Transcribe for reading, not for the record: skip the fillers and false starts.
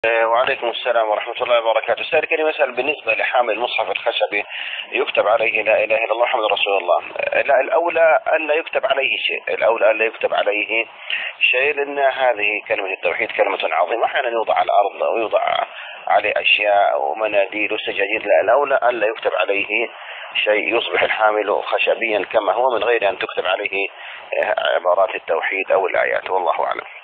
وعليكم السلام ورحمة الله وبركاته. سائل كريم يسأل بالنسبة لحامل المصحف الخشبي يكتب عليه لا إله إلا الله محمد رسول الله. لا، الأولى ألا يكتب عليه شيء، الأولى ألا يكتب عليه شيء، لأن هذه كلمة التوحيد كلمة عظيمة، أحيانا يوضع على الأرض أو يوضع عليه أشياء ومناديل وسجاجيد. لا، الأولى ألا يكتب عليه شيء، يصبح الحامل خشبيا كما هو من غير أن تكتب عليه عبارات التوحيد أو الآيات، والله أعلم.